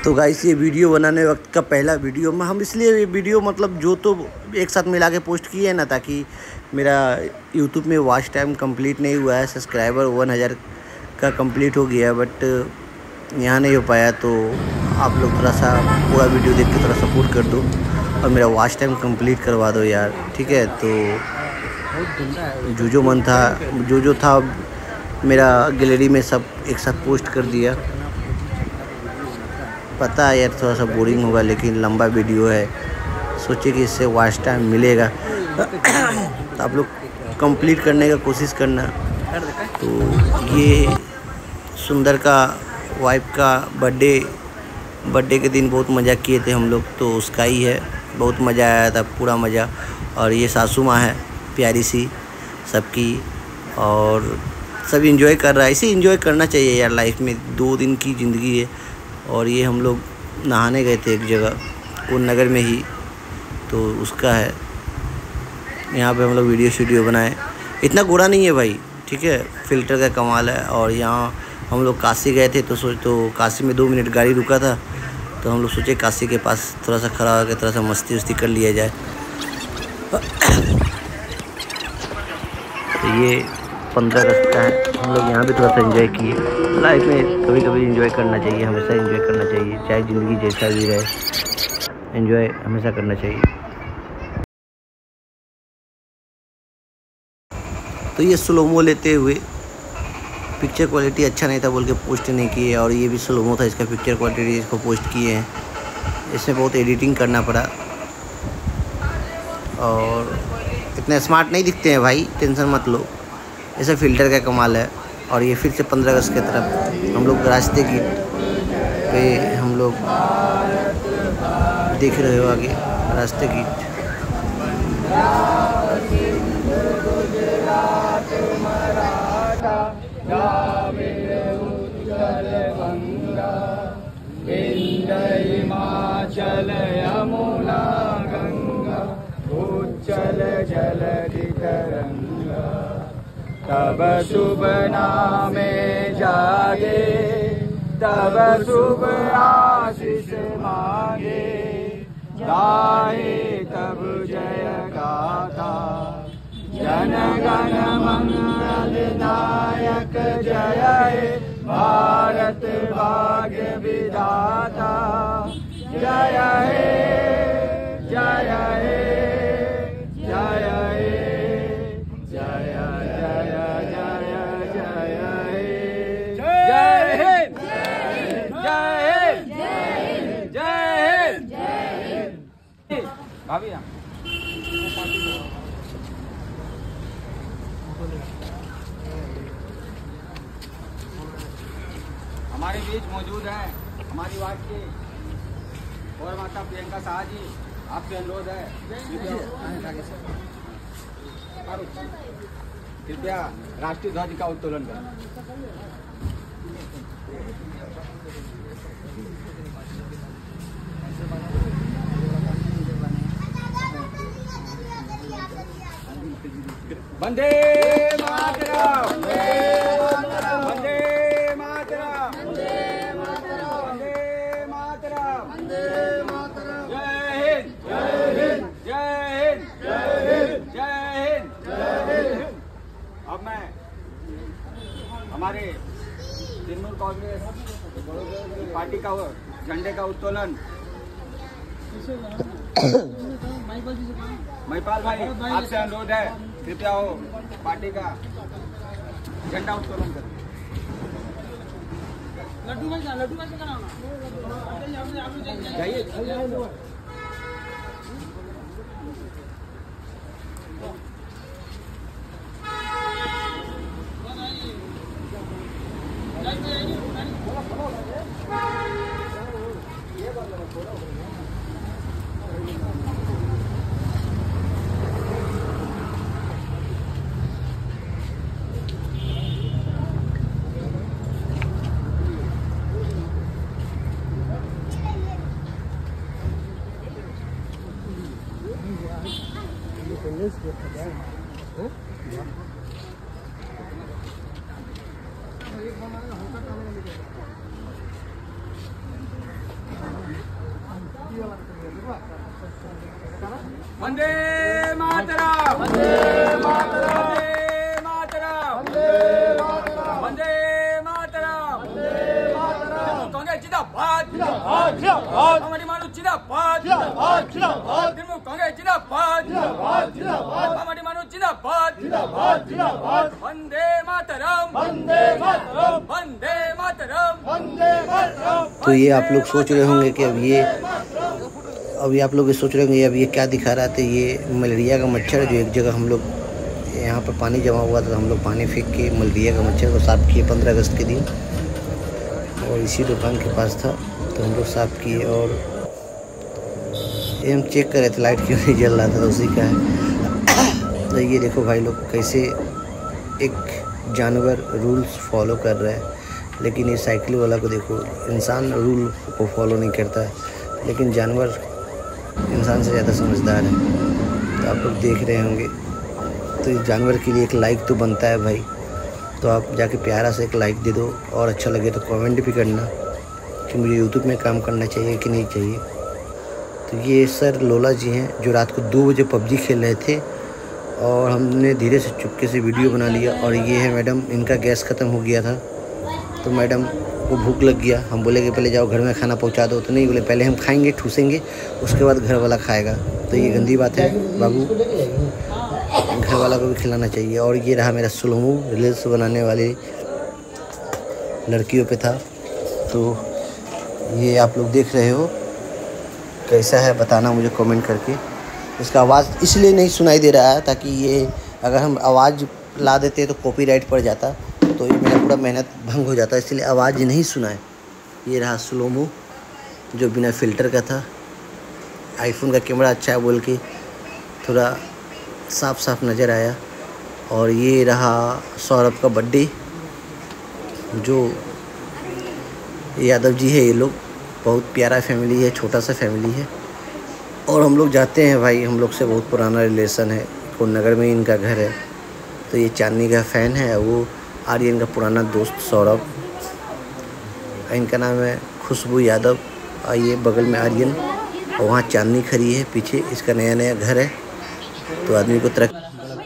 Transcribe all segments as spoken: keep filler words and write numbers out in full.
तो गाइस ये वीडियो बनाने वक्त का पहला वीडियो में हम इसलिए ये वीडियो मतलब जो तो एक साथ मिला के पोस्ट किए हैं ना, ताकि मेरा यूट्यूब में वॉच टाइम कंप्लीट नहीं हुआ है। सब्सक्राइबर वन हज़ार का कंप्लीट हो गया है, बट यहाँ नहीं हो पाया। तो आप लोग थोड़ा सा पूरा वीडियो देख के थोड़ा सपोर्ट कर दो और मेरा वॉच टाइम कंप्लीट करवा दो यार, ठीक है। तो जो जो मन था जो जो था मेरा गैलरी में सब एक साथ पोस्ट कर दिया। पता है यार थोड़ा सा बोरिंग होगा, लेकिन लंबा वीडियो है, सोचे कि इससे वॉच टाइम मिलेगा तो आप लोग कंप्लीट करने का कोशिश करना। तो ये सुंदर का वाइफ का बर्थडे बर्थडे के दिन बहुत मज़ा किए थे हम लोग, तो उसका ही है। बहुत मज़ा आया था, पूरा मज़ा। और ये सासू माँ है प्यारी सी सबकी, और सब इंजॉय कर रहा है। इसे इंजॉय करना चाहिए यार, लाइफ में दो दिन की ज़िंदगी है। और ये हम लोग नहाने गए थे एक जगह कोन नगर में ही, तो उसका है। यहाँ पे हम लोग वीडियो वीडियो बनाए। इतना गोरा नहीं है भाई, ठीक है, फ़िल्टर का कमाल है। और यहाँ हम लोग काशी गए थे, तो सोच तो काशी में दो मिनट गाड़ी रुका था, तो हम लोग सोचे काशी के पास थोड़ा सा खड़ा होकर थोड़ा सा मस्ती वस्ती कर लिया जाए। तो ये पंद्रह अगस्त का है, हम लोग यहाँ भी थोड़ा सा एंजॉय किए। लाइफ में कभी कभी एंजॉय करना चाहिए, हमेशा एंजॉय करना चाहिए, चाहे ज़िंदगी जैसा भी रहे, एंजॉय हमेशा करना चाहिए। तो ये स्लोमो लेते हुए, पिक्चर क्वालिटी अच्छा नहीं था बोल के पोस्ट नहीं किए, और ये भी स्लोमो था, इसका पिक्चर क्वालिटी इसको पोस्ट किए हैं। इसमें बहुत एडिटिंग करना पड़ा, और इतने स्मार्ट नहीं दिखते हैं भाई, टेंशन मत लो, ऐसा फ़िल्टर का कमाल है। और ये फिर से पंद्रह अगस्त की तरफ हम लोग रास्ते की पे हम लोग देख रहे हो आगे रास्ते की। हिमाचल यमुना गंगा उच्चल जलधि तरंगा, तब शुभ नामे जागे, तब शुभ आशीष मांगे, गाए तब जय गाथा, जन गण मंगल नायक जय हे, भारत भाग्य विधाता जय हे, जय हे, जय हे, जय जय जय जय हे, जय हिंद, जय हिंद, जय हिंद, जय हिंद। भाभी हमारे बीच मौजूद हैं हमारी वार्ड के और माता प्रियंका शाह जी, आपसे अनुरोध है कृपया राष्ट्रीय ध्वज का उत्तोलन करें। वंदे मातरम, वंदे मातरम, वंदे मातरम, जय हिंद, जय हिंद, जय हिंद, जय हिंद, जय हिंद। अब मैं हमारे तृणमूल कांग्रेस पार्टी का झंडे का उत्तोलन महिपाल भाई, आपसे अनुरोध है कृपया हो पार्टी का झंडा उत्तोलन करें। लड्डू भाई लड्डू भाई से जाइए। हमारी मानू जिंदाबाद, तृणमूल कांग्रेस जिंदाबाद, हमारी मानू जिंदाबाद, वंदे मातरम, वंदे मातरम, वंदे मातरम, वंदे मातरम। तो ये आप लोग सोच रहे होंगे कि अब ये अभी आप लोग ये सोच रहे होंगे अब ये क्या दिखा रहा था। ये मलेरिया का मच्छर जो एक जगह हम लोग यहाँ पर पानी जमा हुआ था, हम लोग पानी फेंक के मलेरिया का मच्छर को साफ़ किए पंद्रह अगस्त के दिन, और इसी दुकान के पास था तो हम लोग साफ़ किए। और ये हम चेक कर रहे थे लाइट क्यों नहीं जल रहा था, तो उसी का है। तो ये देखो भाई लोग कैसे एक जानवर रूल्स फॉलो कर रहा है, लेकिन ये साइकिल वाला को देखो, इंसान रूल को फॉलो नहीं करता है लेकिन जानवर इंसान से ज़्यादा समझदार है। तो आप लोग देख रहे होंगे, तो इस जानवर के लिए एक लाइक तो बनता है भाई। तो आप जाके प्यारा से एक लाइक दे दो, और अच्छा लगे तो कमेंट भी करना कि मुझे यूट्यूब में काम करना चाहिए कि नहीं चाहिए। तो ये सर लोला जी हैं जो रात को दो बजे पबजी खेल रहे थे, और हमने धीरे से चुपके से वीडियो बना लिया। और ये है मैडम, इनका गैस ख़त्म हो गया था तो मैडम को भूख लग गया। हम बोले कि पहले जाओ घर में खाना पहुंचा दो, तो नहीं, बोले पहले हम खाएंगे ठूसेंगे उसके बाद घर वाला खाएगा। तो ये गंदी बात है बाबू, घर वाला को भी खिलाना चाहिए। और ये रहा मेरा सुलोमो, रील्स बनाने वाली लड़कियों पे था। तो ये आप लोग देख रहे हो, कैसा है बताना मुझे कमेंट करके। इसका आवाज़ इसलिए नहीं सुनाई दे रहा है ताकि ये अगर हम आवाज़ ला देते तो कॉपीराइट पड़ जाता, तो ये मेरा पूरा मेहनत भंग हो जाता, इसलिए आवाज़ नहीं सुनाए। ये रहा सुलोमो जो बिना फ़िल्टर का था। आईफोन का कैमरा अच्छा है बोल के थोड़ा साफ साफ नज़र आया। और ये रहा सौरभ का बर्थडे, जो यादव जी है, ये लोग बहुत प्यारा फैमिली है, छोटा सा फैमिली है। और हम लोग जाते हैं भाई, हम लोग से बहुत पुराना रिलेशन है, को नगर में इनका घर है। तो ये चांदनी का फ़ैन है, वो आर्यन का पुराना दोस्त सौरभ, इनका नाम है खुशबू यादव। और ये बगल में आर्यन, और वहाँ चांदनी खड़ी है पीछे, इसका नया नया घर है। तो आदमी को तरक्की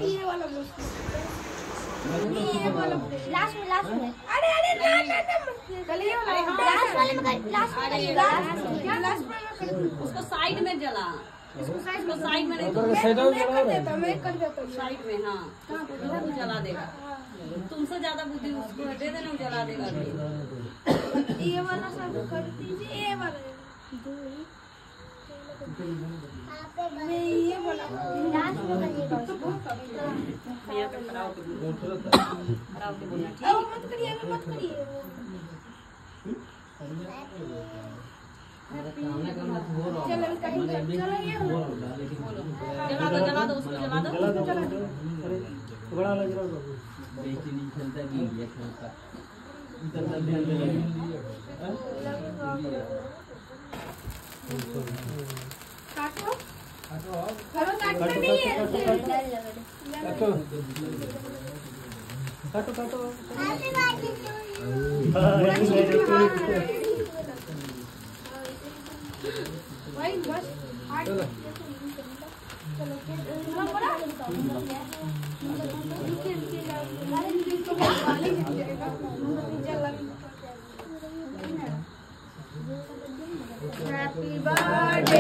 उसको साइड में जला, इसको साइड में नहीं तो साइड में, हाँ वो जला देगा। तुमसे ज्यादा बुद्धि उसको दे देना, वो जला देगा। ये वाला सब कर दीजिए, ये वाला ये वाला लास्ट में करिएगा उसको। भैया पे खड़ा होके खड़ा होके बोलना, ठीक है? मत करिए, मत करिए। चलो जला दो, जला दो उसको, जला दो। बड़ा लग रहा है बेटी नहीं खेलता, गिर गया खेलता काटो काटो काटो नहीं है, काटो काटो काटो भाई बस चलो हैप्पी बर्थडे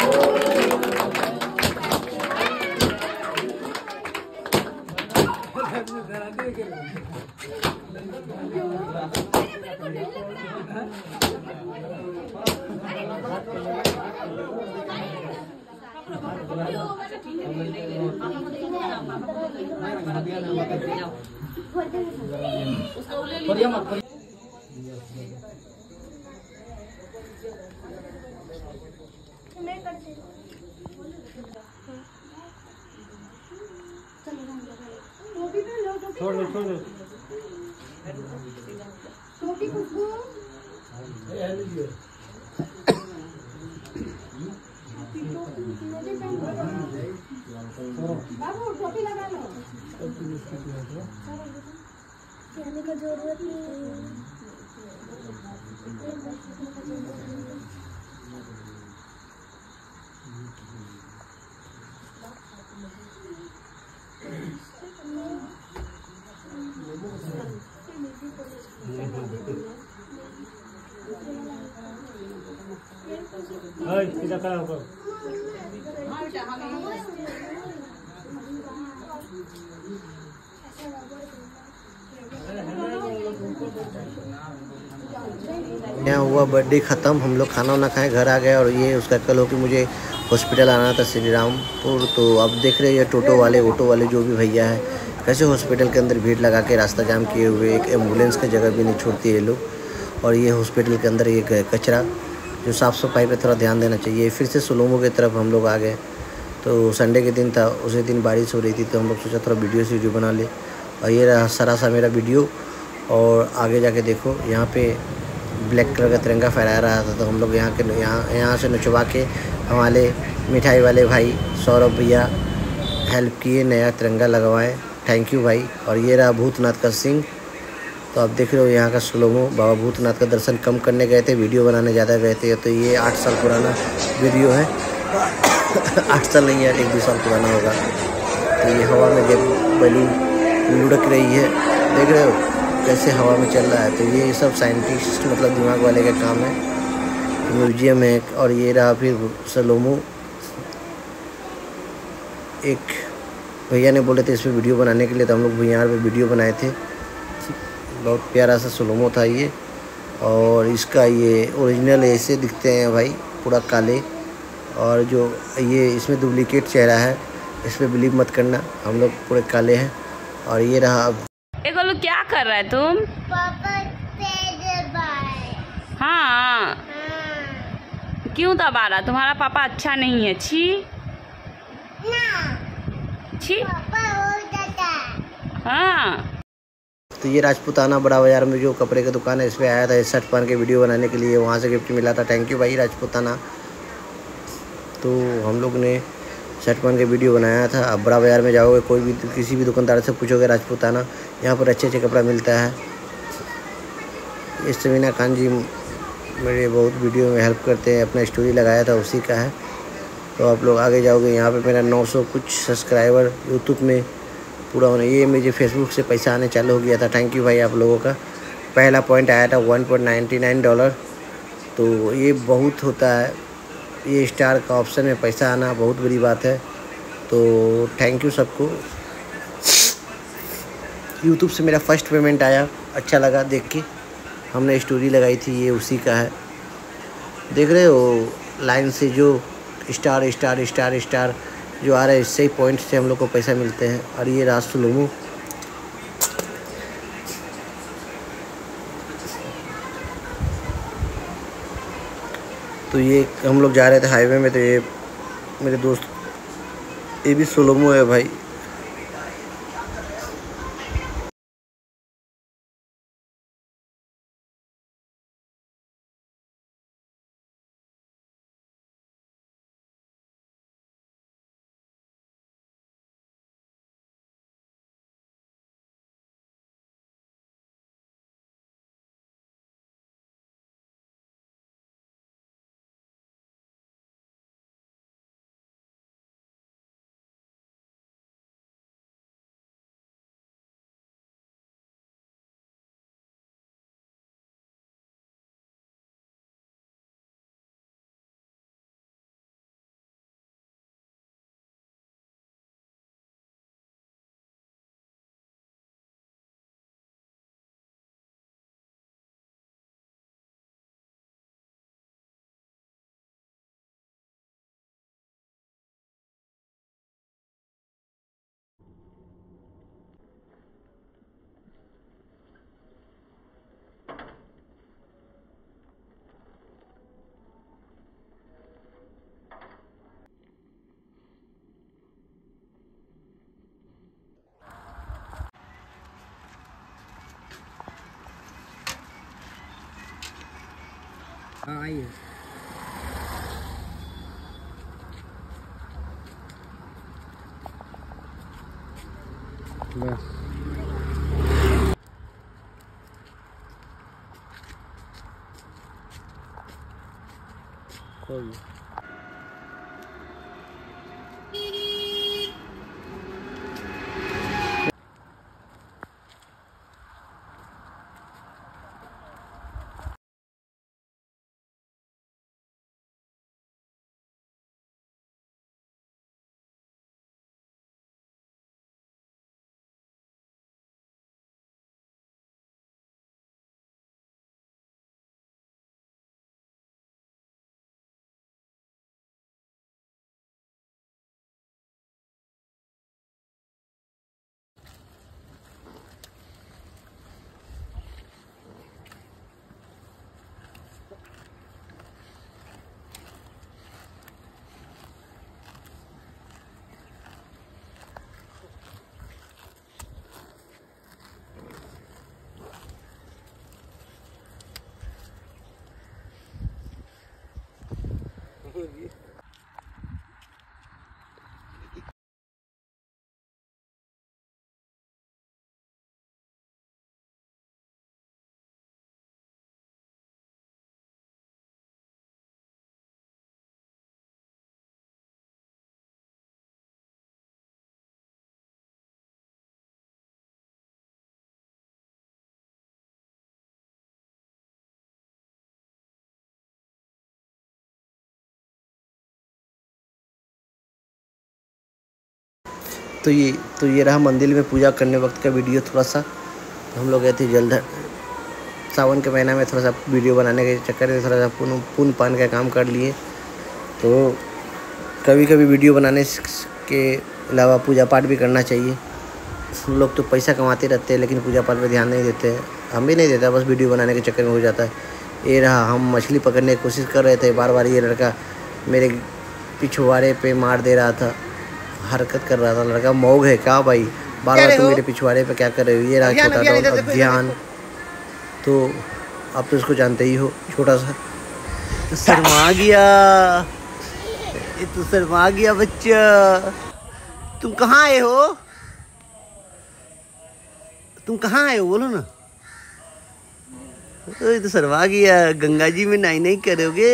छोड़ दो छोड़ दो टोपी खुशबू बाबू टोपी लगा लो, कहने का जरूरत नहीं। हाँ बेटा हम यहाँ हुआ बर्थडे ख़त्म, हम लोग खाना वाना खाए घर आ गए। और ये उसका कल हो कि मुझे हॉस्पिटल आना था श्री रामपुर। तो अब देख रहे हैं ये टोटो वाले ऑटो वाले जो भी भैया है कैसे हॉस्पिटल के अंदर भीड़ लगा के रास्ता जाम किए हुए, एक एम्बुलेंस की जगह भी नहीं छोड़ती ये लोग। और ये हॉस्पिटल के अंदर ये कचरा जो साफ़ सफाई पे थोड़ा ध्यान देना चाहिए। फिर से सोलोमो की तरफ हम लोग आ गए। तो संडे के दिन था, उसी दिन बारिश हो रही थी तो हम लोग सोचा थोड़ा वीडियो से वीडियो बना ले। और ये रहा सारा सा मेरा वीडियो। और आगे जाके देखो यहाँ पे ब्लैक कलर का तिरंगा फहरा रहा था, तो हम लोग यहाँ के यहाँ यहाँ से नचवा के हमारे मिठाई वाले भाई सौरभ भैया हेल्प किए नया तिरंगा लगवाएं। थैंक यू भाई। और ये रहा भूतनाथ का सिंह। तो आप देख रहे हो यहाँ का स्लोमो। बाबा भूतनाथ का दर्शन कम करने गए थे, वीडियो बनाने ज़्यादा गए थे। तो ये आठ साल पुराना वीडियो है। आठ साल नहीं है, एक दो साल पुराना होगा। तो ये हवा में जब बैलून लुढ़क रही है, देख रहे हो कैसे हवा में चल रहा है। तो ये सब साइंटिस्ट मतलब दिमाग वाले का काम है। म्यूजियम है। और ये रहा फिर स्लोमो। एक भैया ने बोले थे इस पर वीडियो बनाने के लिए, तो हम लोग भैया पे वीडियो बनाए थे। बहुत प्यारा सा स्लोमो था ये। और इसका ये ओरिजिनल ऐसे दिखते हैं भाई, पूरा काले। और जो ये इसमें डुप्लीकेट चेहरा है, इस पर बिलीव मत करना, हम लोग पूरे काले हैं। और ये रहा। अब गोलू क्या कर रहा है तुम? पापा हाँ, हाँ। क्यों दबा रहा? तुम्हारा पापा अच्छा नहीं है। छी ना छी। पापा हो जाता। हाँ तो ये राजपूताना बड़ा बाजार में जो कपड़े की दुकान है, इस पर आया था इस शर्ट पहन के वीडियो बनाने के लिए। वहाँ से गिफ्ट मिला था। थैंक यू भाई राजपूताना। तो हम लोग ने शर्ट पहन के वीडियो बनाया था। अब बड़ा बाजार में जाओगे, कोई भी किसी भी दुकानदार से पूछोगे राजपूताना, यहाँ पर अच्छे अच्छे कपड़ा मिलता है। इस समीना खान जी मेरे बहुत वीडियो में हेल्प करते हैं, अपना स्टोरी लगाया था उसी का है। तो आप लोग आगे जाओगे, यहाँ पे मेरा नौ सौ कुछ सब्सक्राइबर यूट्यूब में पूरा होने, ये मुझे फेसबुक से पैसा आने चालू हो गया था। थैंक यू भाई आप लोगों का। पहला पॉइंट आया था one point ninety nine dollar. तो ये बहुत होता है, ये स्टार का ऑप्शन में पैसा आना बहुत बड़ी बात है। तो थैंक यू सबको। यूट्यूब से मेरा फर्स्ट पेमेंट आया, अच्छा लगा देख के। हमने स्टोरी लगाई थी, ये उसी का है। देख रहे हो लाइन से जो स्टार स्टार स्टार स्टार जो आ रहा है, इससे ही पॉइंट से हम लोग को पैसा मिलते हैं। और ये राज स्लोमो। तो ये हम लोग जा रहे थे हाईवे में, तो ये मेरे दोस्त, ये भी स्लोमो है भाई। हाँ आइए। बस कोई तो ये तो ये रहा मंदिर में पूजा करने वक्त का वीडियो थोड़ा सा। तो हम लोग गए थे जलधर, सावन के महीना में थोड़ा सा वीडियो बनाने के चक्कर में थोड़ा सा पुण्य पुण्य पान का काम कर लिए। तो कभी कभी वीडियो बनाने के अलावा पूजा पाठ भी करना चाहिए। हम लोग तो पैसा कमाते रहते हैं लेकिन पूजा पाठ पे ध्यान नहीं देते हैं। हम भी नहीं देता, बस वीडियो बनाने के चक्कर में हो जाता है। ये रहा, हम मछली पकड़ने की कोशिश कर रहे थे, बार बार ये लड़का मेरे पिछवाड़े पे मार दे रहा था, हरकत कर रहा था। लड़का मौग है क्या भाई, बार बार तुम मेरे पिछवाड़े पे क्या कर रहे हो। ये रहा छोटा डॉग अभियान, तो आप तो इसको जानते ही हो, छोटा सा। शर्मा गया, ये तो शर्मा गया बच्चा। तुम कहाँ आए हो, तुम कहाँ आए हो बोलो ना। ये तो शर्मा गया, गंगा जी में नहीं नहीं करोगे।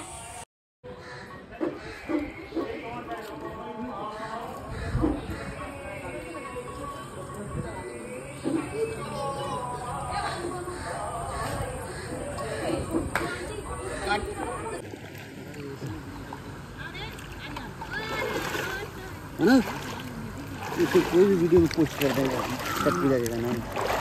है ना, इसे कोई भी वीडियो में पोस्ट कर देगा, सब पी जाएगा नाम।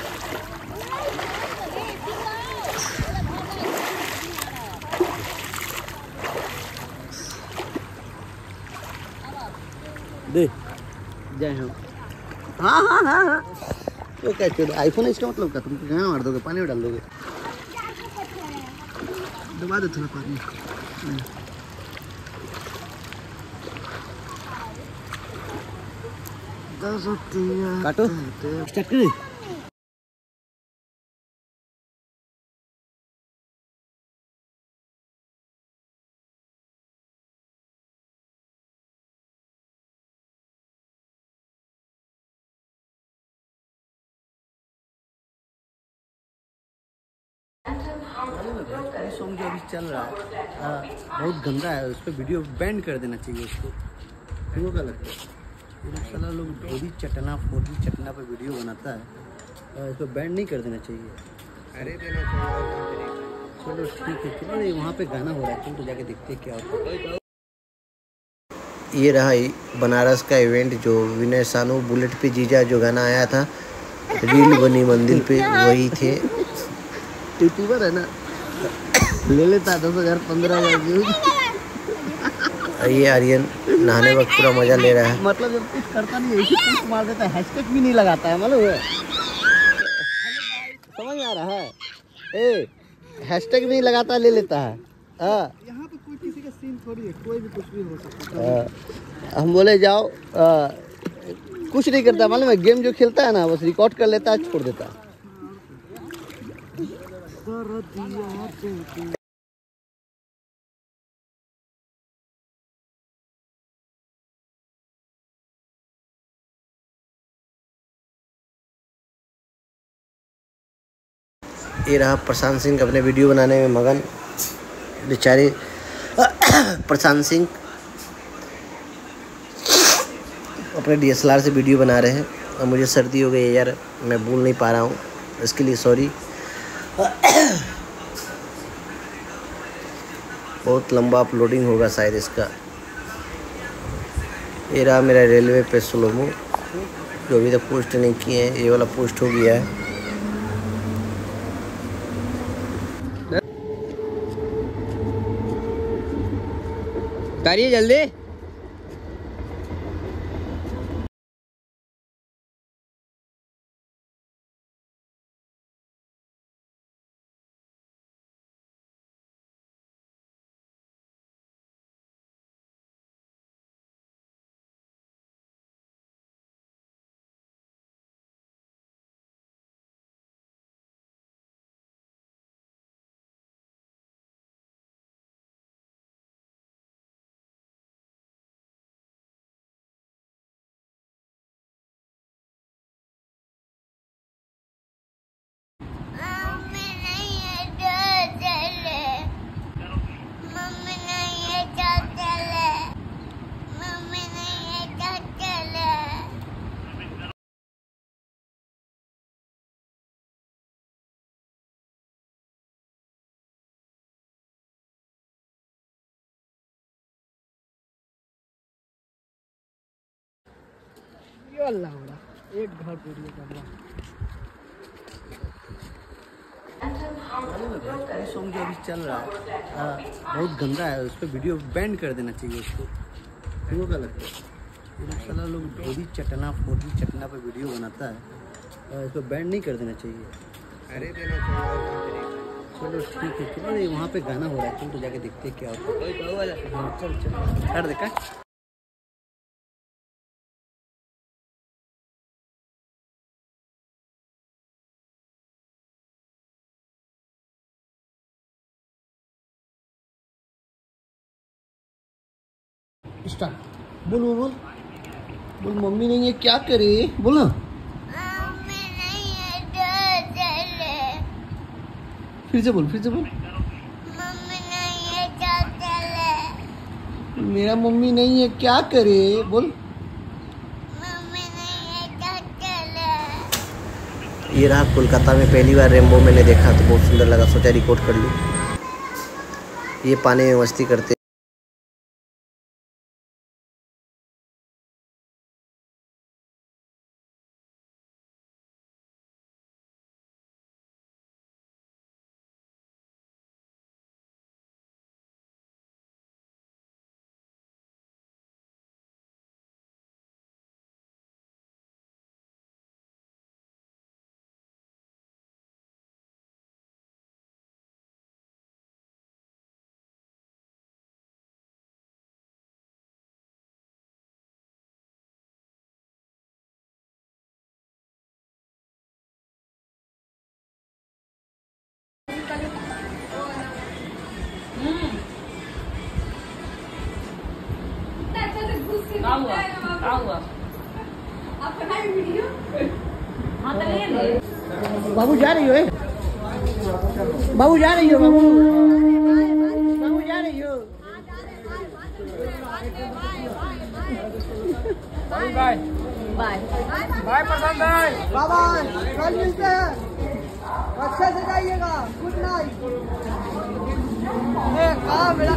दे जाए हम। हाँ हाँ हाँ हाँ, तो क्या चलो आईफोन है इसका मतलब क्या, तुम कहाँ मार दोगे, पानी में डाल दोगे। दबा दो थोड़ा पानी। काटो चक्री। सॉन्ग जो अभी चल रहा है आ, बहुत गंदा है, उस पर वीडियो बैन कर देना चाहिए उसको। क्यों क्या लगता है, साला लोग फोड़ी चटना फोड़ी चटना पर वीडियो बनाता है, इसको बैन नहीं कर देना चाहिए। अरे देना चाहिए। चलो ठीक है, चलो ये वहाँ पे गाना हो रहा है, तो जाके देखते क्या होता है। ये रहा बनारस का इवेंट, जो विनय सानू बुलेट पे जीजा जो गाना आया था, रील बनी मंदिर पे, वही थे। यूट्यूबर है ना, ले लेता दस हजार पंद्रह हजार व्यूज। ये आर्यन नहाने वक्त पूरा मजा ले रहा है। मतलब जब कुछ करता नहीं है, कुछ मार देता है, हैशटैग भी नहीं लगाता है, मालूम है। समझ में आ रहा है, ए हैशटैग भी नहीं लगाता, ले लेता है। हाँ, यहाँ पे कोई किसी का सीन थोड़ी है, कोई भी कुछ भी हो सकता है। हम बोले जाओ, आ, कुछ नहीं करता, मालूम है। गेम जो खेलता है ना, बस रिकॉर्ड कर लेता है, छोड़ देता है। ये रहा प्रशांत सिंह अपने वीडियो बनाने में मगन, बेचारे प्रशांत सिंह अपने डी एस एल आर से वीडियो बना रहे हैं। और मुझे सर्दी हो गई है यार, मैं बोल नहीं पा रहा हूँ, इसके लिए सॉरी। बहुत लंबा अपलोडिंग होगा शायद इसका। ये रहा मेरा रेलवे पे स्लोमो, जो अभी तक पोस्ट नहीं किए हैं, ये वाला पोस्ट हो गया है। उतारिए जल्दी। एक घर पूरी सॉन्ग जो अभी चल रहा है आ, बहुत गंदा है, उस पर वीडियो बैन कर देना चाहिए उसको। क्यों क्या लगता है ये लोग साला लोग ढोरी चटना फोड़ी चटना पे वीडियो बनाता है, इसको बैन नहीं कर देना चाहिए। अरे देना चाहिए। चलो ठीक है, चलो वहाँ पे गाना हो रहा है, चल तो जाके देखते हैं क्या होता है। चल चल हट देखा स्टार्ट। बोल बोल बोल बोल मम्मी नहीं है क्या करे, बोल ना। मम्मी नहीं है तो चले। फिर से बोल फिर से बोल। मम्मी नहीं है तो चले। मेरा मम्मी नहीं है क्या करे, बोल। मम्मी नहीं है तो चले। ये रहा कोलकाता में पहली बार रेम्बो मैंने देखा तो बहुत सुंदर लगा, सोचा रिकॉर्ड कर लूँ। ये पानी में मस्ती करते बाबू जा रही हो, बाबू जा रही हो, बाबू बाबू जा रही हो। Bye bye bye bye Prashant भाई, बाय बाय, कल मिलते हैं, अच्छे से जाइएगा, गुड नाइट। कहाँ मेरा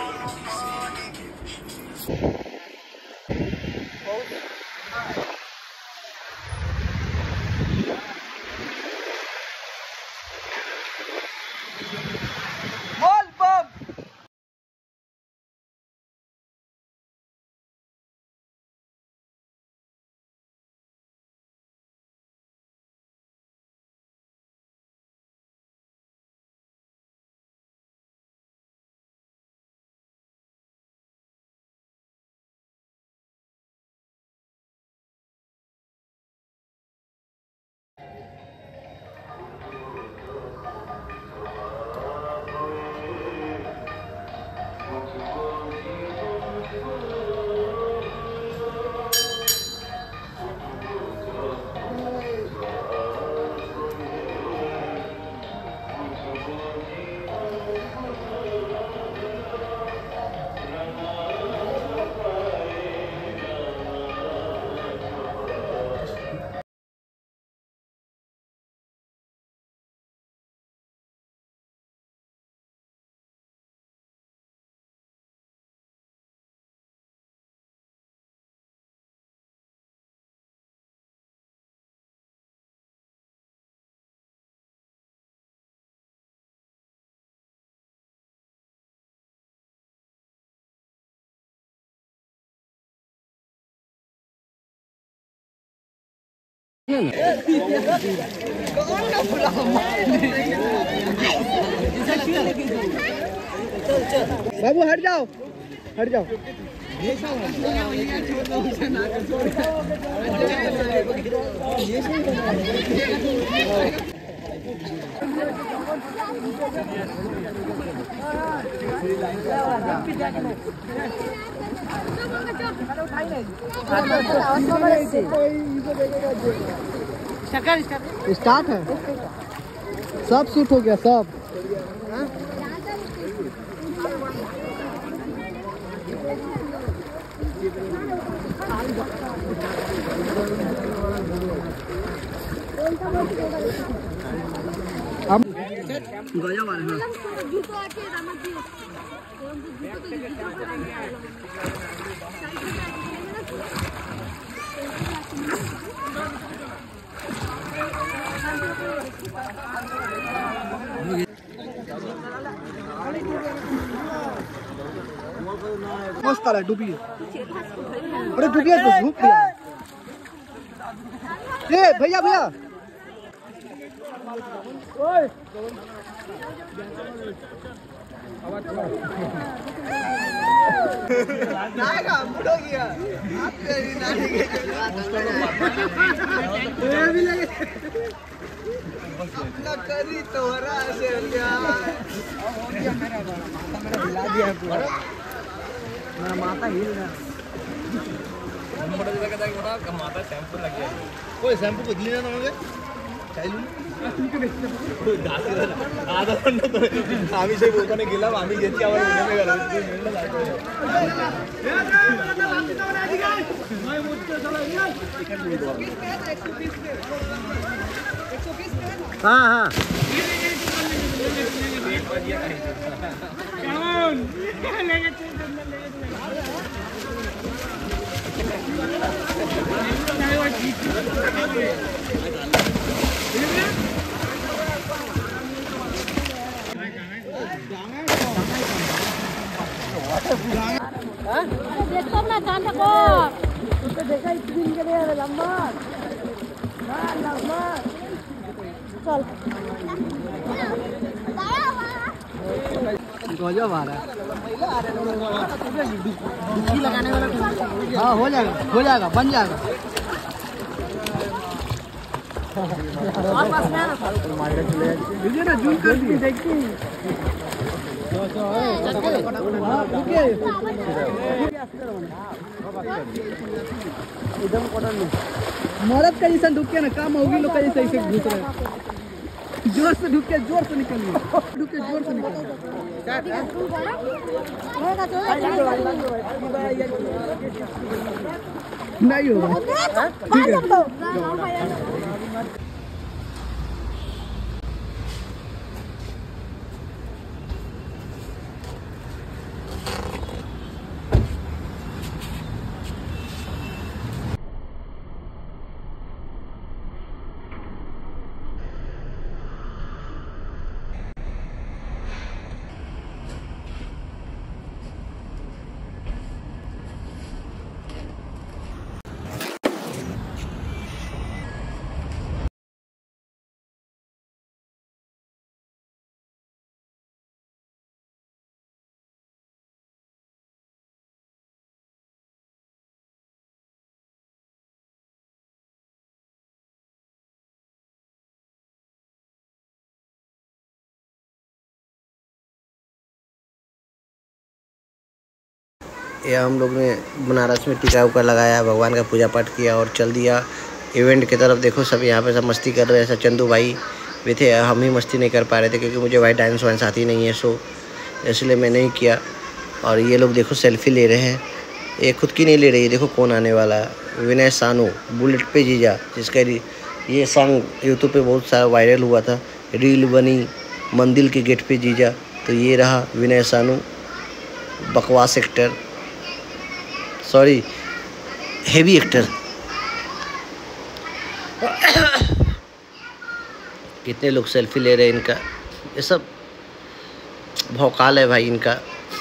बाबू हट जाओ, हट जाओ। स्टार्ट है, सब शूट हो गया सब। हम गया मारे हैं। मस्त आला डुबी अरे डुबी है तो धूप दिया ए भैया भैया ओए नायका मुड़ो गया आप तेरी नानी के ये भी लगे अपना करी तो हरा से यार हो गया मेरा माता मेरा हिला दिया पूरा मेरा माता हिल रहा बड़ा जगह जाके बड़ा माता शैम्पू लग गया कोई शैम्पू बदली ना तुम्हें चालू आधा घंटा तो आम्ही से बोलताना गेला आम्ही घेतली आवाज विनय हाँ हाँ देखो ना कान को तो देखा इस दिन के लिए लंबा ना लंबा चल गजब आ रहा है डुबकी लगाने वाला हाँ हो जाएगा हो जाएगा बन जाएगा मुझे ना जूम कर दिए देखती एकदम कॉटन में मरद का जैसा ढुके ना काम होगी लोग का जैसे ऐसे घुस रहे जोर से ढुके जोर से निकल ढुके जोर से निकल नहीं होगा ठीक है ये हम लोग ने बनारस में टीका उका लगाया, भगवान का पूजा पाठ किया और चल दिया इवेंट की तरफ। देखो सब यहाँ पे सब मस्ती कर रहे हैं। ऐसा चंदू भाई भी थे, हम ही मस्ती नहीं कर पा रहे थे क्योंकि मुझे भाई डांस वांस आती नहीं है, सो इसलिए मैं नहीं किया। और ये लोग देखो सेल्फी ले रहे हैं, ये खुद की नहीं ले रही है। देखो कौन आने वाला है, विनय सानू बुलेट पे जीजा, जिसका ये सॉन्ग यूट्यूब पे बहुत सारा वायरल हुआ था, रील बनी मंदिर के गेट पे जीजा। तो ये रहा विनय सानू, बकवास एक्टर, सॉरी हेवी एक्टर। कितने लोग सेल्फी ले रहे हैं इनका, ये सब भौकाल है भाई इनका।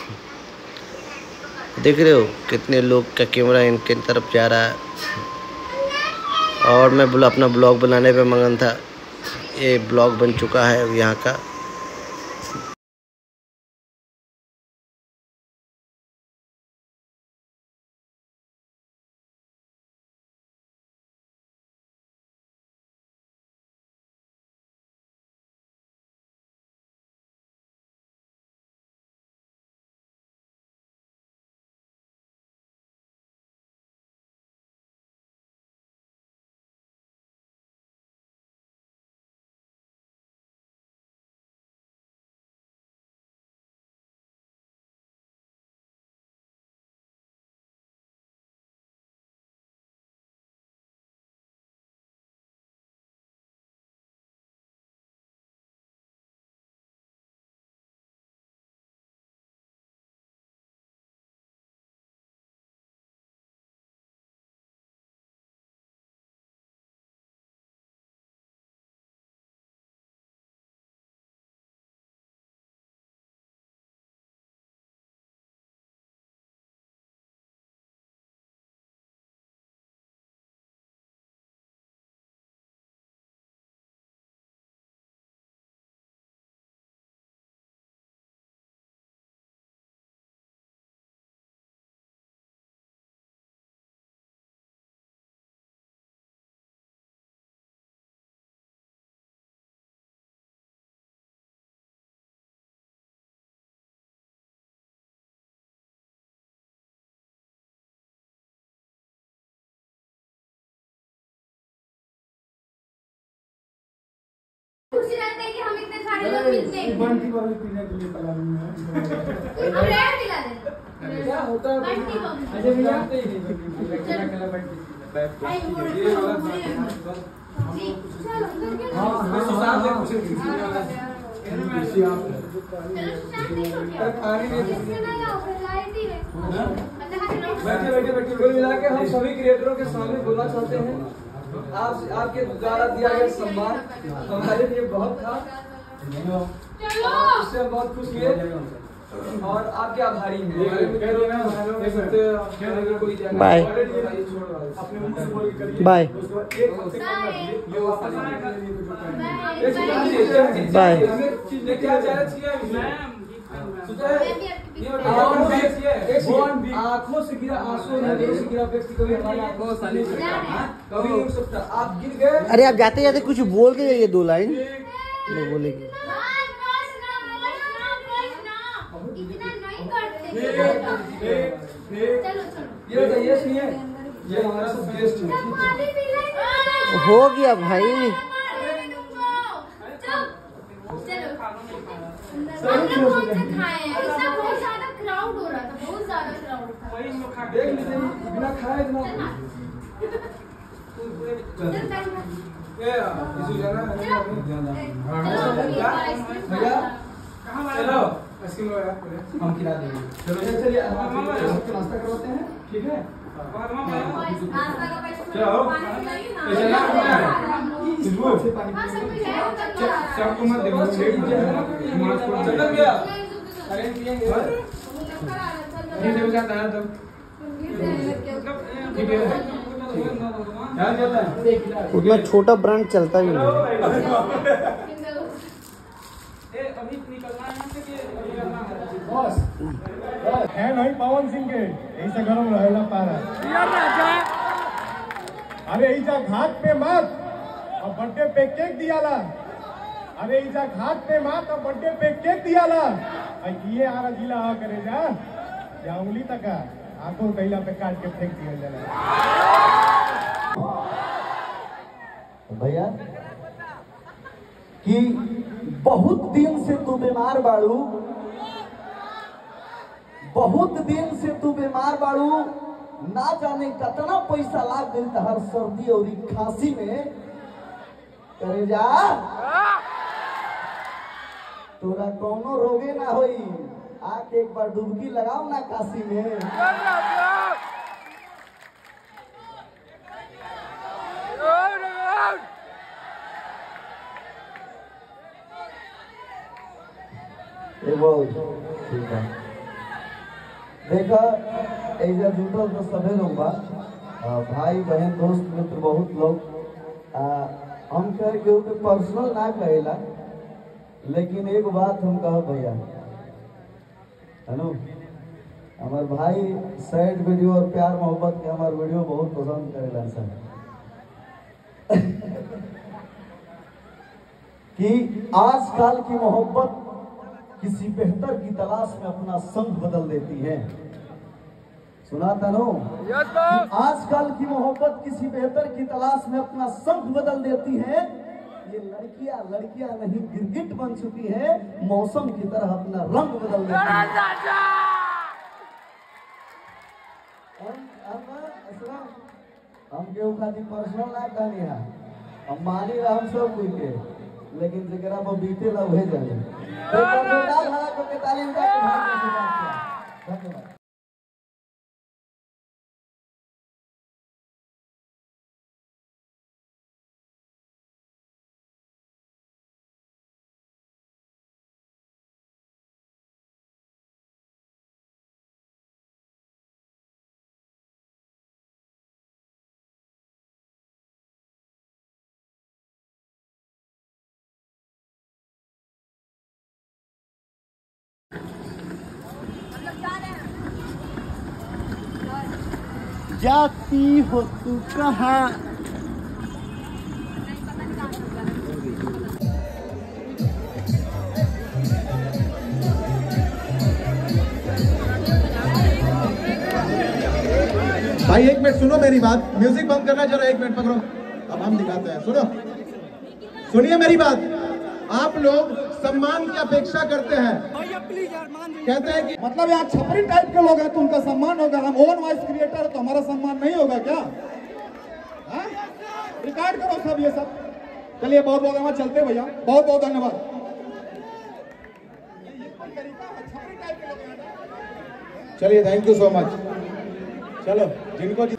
देख रहे हो कितने लोग का कैमरा इनके तरफ जा रहा है। और मैं बोला अपना ब्लॉग बनाने पे मगन था, ये ब्लॉग बन चुका है यहाँ का। खुशी रहते हैं कि हम इतने सारे लोग मिलते हैं। बंटी को भी पीने के लिए पला दूंगा। हम रेड दिला दे। क्या होता है? बंटी को। अच्छा भैया आते ही नहीं बंटी। अकेला बंटी। आई वो जी चलो हां मैं सुशांत से पूछ रही थी वाला कहने में खुशी आप चलो सुशांत नहीं हो गया खाने में इससे ना आओ लाइट ही है बैठे बैठे बैठे कुल मिला के हम सभी क्रिएटरों के सामने बोलना चाहते हैं आप आपके द्वारा दिया गया सम्मान हमारे लिए बहुत था चलो इससे हम बहुत खुश हुए और आपके आभारी हैं बाय बाय बाय आंखों से गिरा आंसू नजरों से गिरा व्यक्ति कभी हमारी आंखों से नहीं कभी नहीं सकता आप गिर गए। अरे आप जाते जाते कुछ बोल के जाइए दो लाइन नहीं बोलेगी। ये बताइए सुनिए ये हमारा सब गेस्ट है हो गया भाई बिना खाए चलो हम खिला देंगे। चलो चलिए नाश्ता करवाते हैं ठीक है। चलो सबको मत देखो चल गया अरे पिएंगे ठीक है जाता है तब ठीक है क्या जाता है उतना छोटा ब्रांड चलता ही नहीं अभी निकलना है यहाँ से कि बॉस है नहीं पवन सिंह के ऐसा गरम रहेला पारा अरे ऐसा घाट पे मत और बर्थडे पे केक दियाला अरे ऐसा घाट पे मत और बर्थडे पे केक दियाला ये आरा जिला आ करे जा या उंगली तक आंखों कैला पे काट के फेंक दिया जाला भैया कि बहुत दिन से तू बीमार बाड़ू बहुत दिन से तू बीमार बाड़ू ना जाने कितना पैसा लाग गई हर सर्दी और खांसी में करे जा तोरा कोनो रोगे ना होई आके एक बार डुबकी लगाओ ना काशी में ठीक है देखा ऐसा जुटल तो सभी लोग बा भाई बहन दोस्त मित्र बहुत लोग हम कह के पर्सनल ना कहेला लेकिन एक बात हम कह भैया है नो हमार भाई सैड वीडियो और प्यार मोहब्बत के हमार वीडियो बहुत पसंद करेला सर कि आजकल की मोहब्बत किसी बेहतर की तलाश में अपना संग बदल देती है सुना था नो आजकल की मोहब्बत किसी बेहतर की तलाश में अपना संग बदल देती है ये लड़कियां लड़कियां नहीं गिरगिट बन चुकी है मौसम की तरह अपना रंग बदल देती है हम केहू खातिर पर्सनल ना कहनी है हम मानी हम सब कोई के लेकिन जरा पर बीते ला वही जाने तो डाल हला को के तालीम का धन्यवाद। जाती हो तू कहाँ भाई एक मिनट सुनो मेरी बात म्यूजिक बंद करना जरा एक मिनट पकड़ो अब हम दिखाते हैं सुनो सुनिए मेरी बात आप लोग सम्मान की अपेक्षा करते हैं, कहते हैं कि मतलब यहाँ छपरी टाइप के लोग हैं तो उनका सम्मान होगा, हम ओन वॉइस क्रिएटर है तो हमारा सम्मान नहीं होगा क्या? रिकॉर्ड करो सब ये सब। चलिए बहुत बहुत धन्यवाद, चलते भैया, बहुत बहुत धन्यवाद। चलिए थैंक यू सो मच। चलो जिनको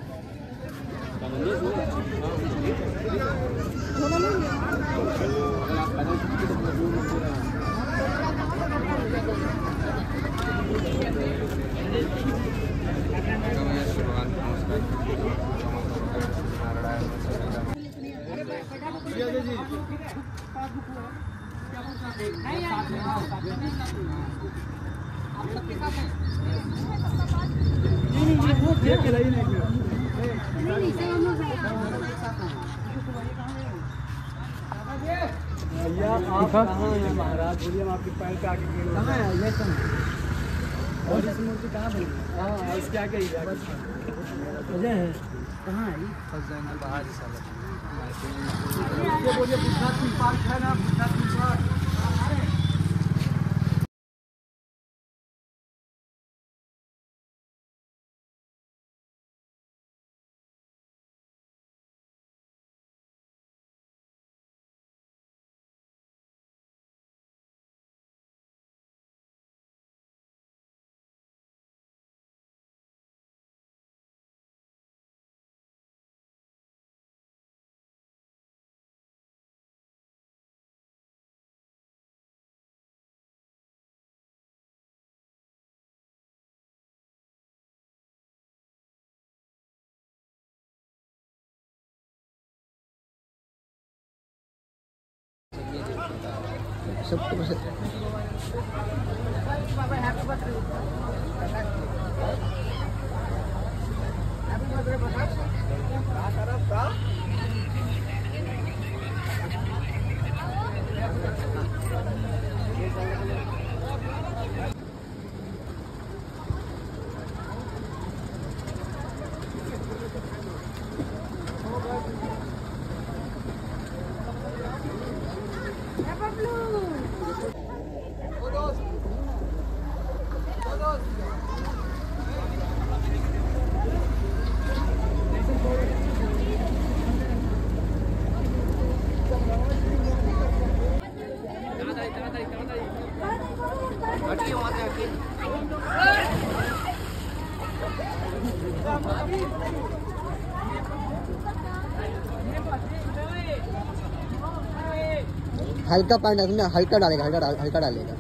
आप कहाँ हैं महाराज? बोलिए हम आपके पैर पे आके कहाँ है ये सब? और इस मूर्ति कहाँ बनी? हाँ इसके आगे ही वजह है कहाँ है? बाहर ही साला बोलिए बुद्धा सिंह पार्क है ना, बुद्धा सिंह पार्क। सबको हल्का पानी डालना, हल्का डालेगा, हल्का डाल, हल्का डालेगा।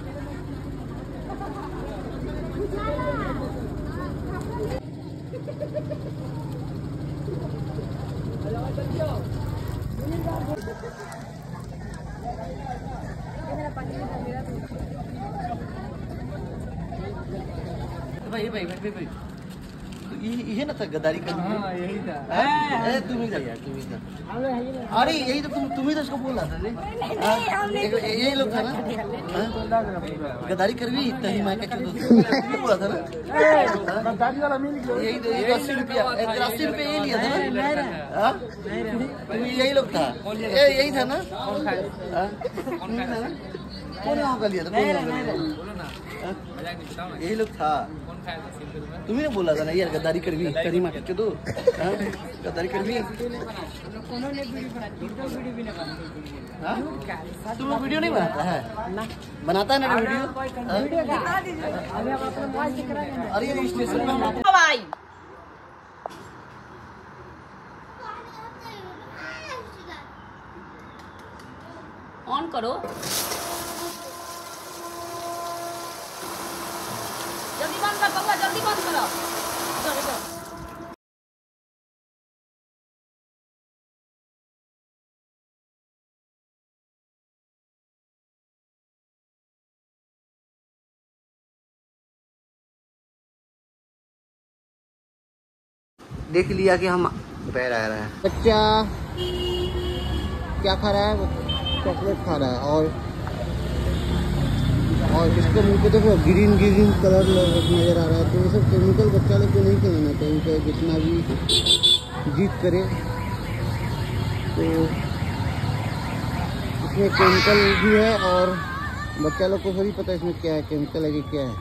भाई भाई भाई भाई ये ना था गद्दारी करना। हाँ यही था। ए तुम ही था यार, तुम ही था। अरे यही तो तुम तुम ही तो इसको बोल रहा था रे। यही लोग था ना गद्दारी कर भी इतना ही मैं क्या बोला था ना। गद्दारी वाला मिल गया। यही तो एक अस्सी रुपया एक अस्सी रुपया ये लिया था ना। तुम यही लोग था, यही था ना। कौन यहाँ का लिया था? यही लोग था। तुम्ही ने बोला था ना यार गद्दारी कर भी करी मार के दो गद्दारी कर भी। तुम लोग वीडियो नहीं बनाता है? बनाता है ना वीडियो? अरे ये स्टेशन में ऑन करो, जल्दी बंद कर बउआ, जल्दी बंद करो। देख लिया कि हम पैर आ रहा है। बच्चा क्या खा रहा है? वो चॉकलेट खा रहा है और और इसके मुंह पे देखो ग्रीन ग्रीन कलर नजर आ रहा है। तो ये सब केमिकल बच्चा लोग को नहीं खिलाना चाहिए, चाहे जितना भी जिद करे। तो इसमें केमिकल भी है और बच्चा लोग को थोड़ी पता है इसमें क्या है, केमिकल है कि क्या है।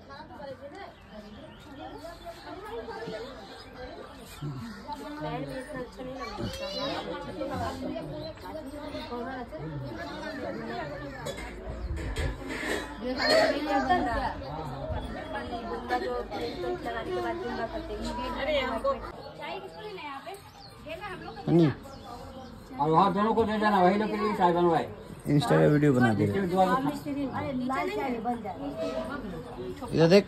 नहीं, और वहाँ दोनों को दे देना, वही लोग के लिए चाय बनवाए। इंस्टा पे वीडियो बना दे रहे। इधर देख,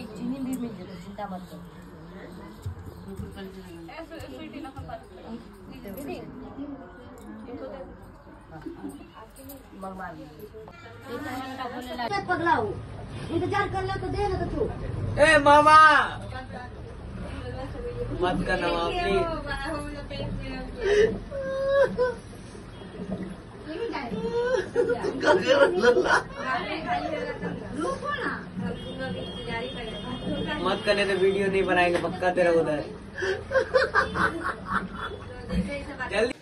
पगला हूँ, इंतजार कर लो तो दे ना तो तू। ए मामा मत करना प्लीज। मत करने तो वीडियो नहीं बनाएंगे पक्का तेरा उधर। जल्दी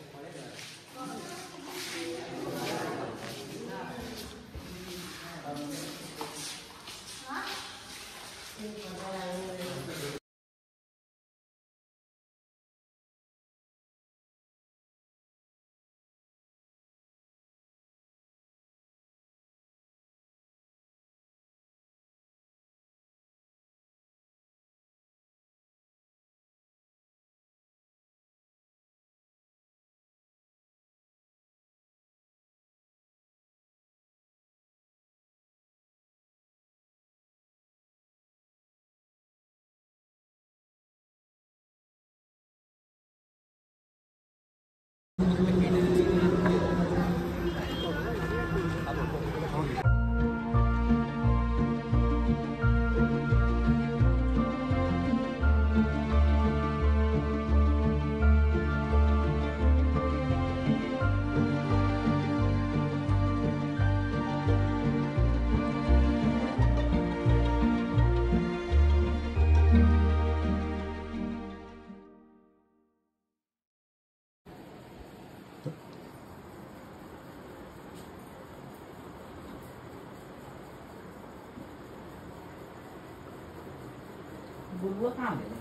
बुआ कहाँ गए?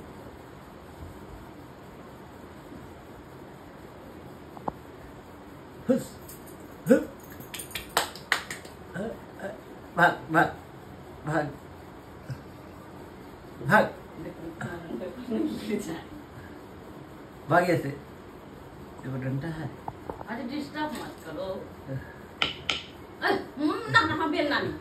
हुस, हुस, भाग भाग भाग भाग भाग ऐसे, देखो डंडा है। अरे डिस्टर्ब मत करो। ना ना बेलना नहीं।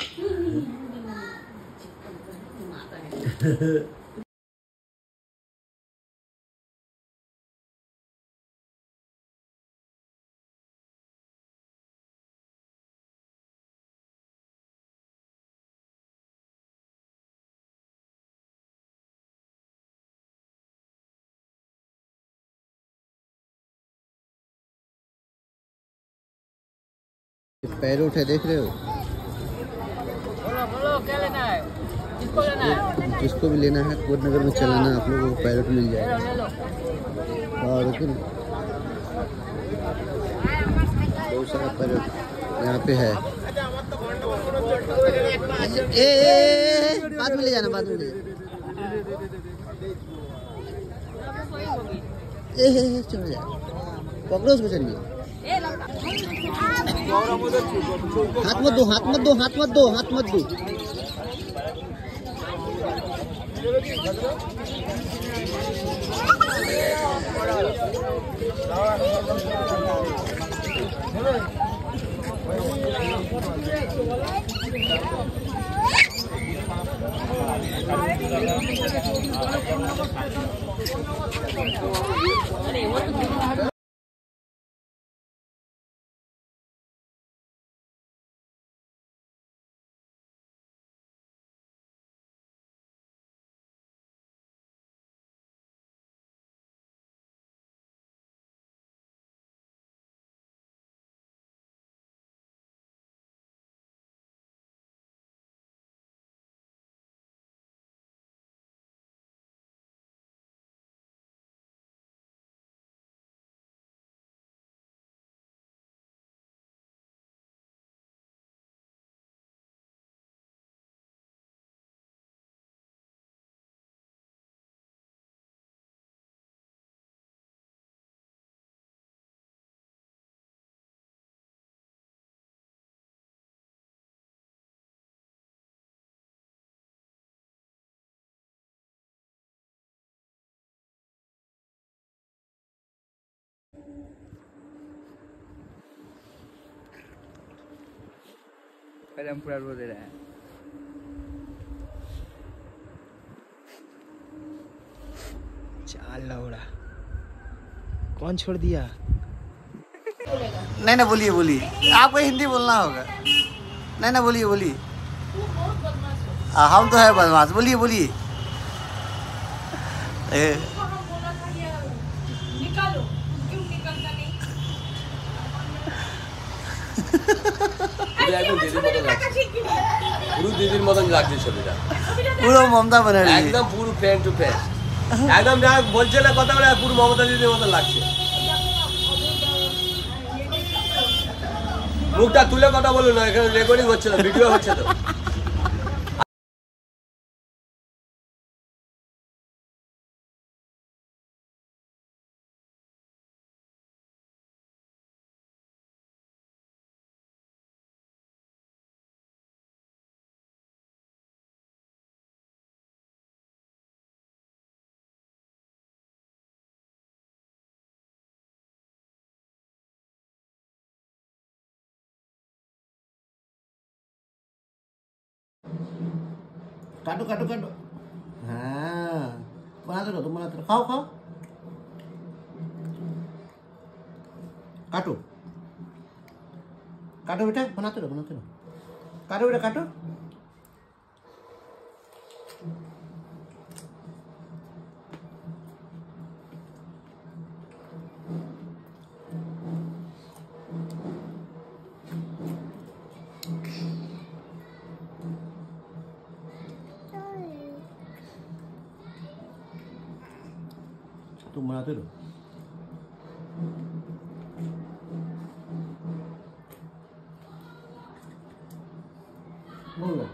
पैरोट है, देख रहे हो? बोलो बोलो क्या लेना है, किसको लेना है? जिसको भी लेना है कोट नगर में चलाना, आप लोगों को पैरोट मिल जाएगा। और देखो बहुत सारा पैरोट यहाँ पे है। ए, ए, ए, बाद में ले जाना, बाद में ले जाना। ए, ए, ए, चल जा, पकड़ो उसको, चलिए। हाथ मत दो, हाथ मत दो, हाथ मत दो, हाथ मत दो। कदम पूरा रो दे रहा है। चाल लौड़ा कौन छोड़ दिया? नहीं ना बोलिए बोलिए, आपको हिंदी बोलना होगा। नहीं ना बोलिए बोलिए, हम तो है बदमाश। बोलिए बोलिए। পুরো দিদির মতন লাগছে ছবিটা, পুরো মমতা ব্যানার্জি একদম পুরো ফ্যান টু ফ্যান, একদম যা বলছে না কথা বলে পুরো মমতা দিদির মতন লাগছে। মুখটা তুলে কথা বলুন না, এখানে রেকর্ডিং হচ্ছে না, ভিডিও হচ্ছে তো। काटो काटो काटो। हाँ बनाते रहो, तुम बनाते रहो, खाओ खाओ, काटो काटो बेटा, बनाते रहो बनाते रहो, काटो बेटा काटो। तुम बनाते रहो। बोलो